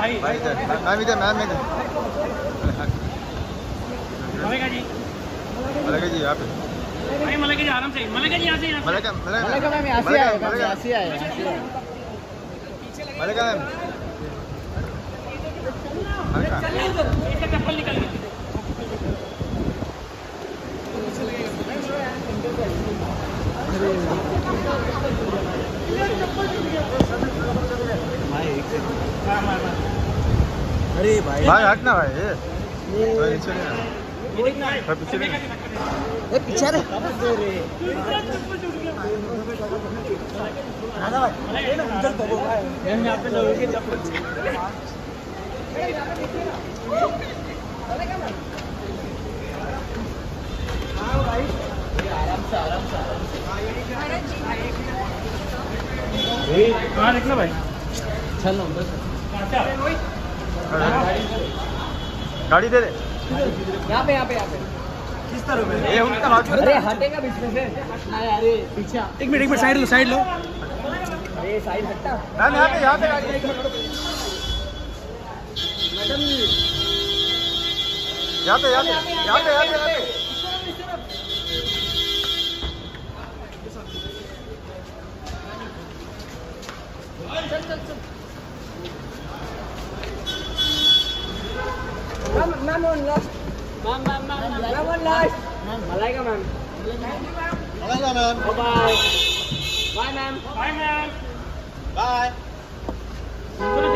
भाई मैम इधर मलेगा जी यहाँ पे भाई, मलेगा जी आराम से, मलेगा जी यहाँ से मलेगा मैम यहाँ से आए, मलेगा मैम इसका चप्पल निकल गया। अरे भाई हटना भाई पीछे रे कहाँ देखना भाई? चल ना गाड़ी दे दे यहाँ पे किस तरह में ये उनका अरे हटेगा बीच में से हटना है। अरे पीछे एक मिनट साइड लो अरे साइड हटता मैम यहाँ पे मैडम यहाँ पे ma'am one last ma'am one last Malaika ma'am ma'am bye bye ma'am bye ma'am bye चलो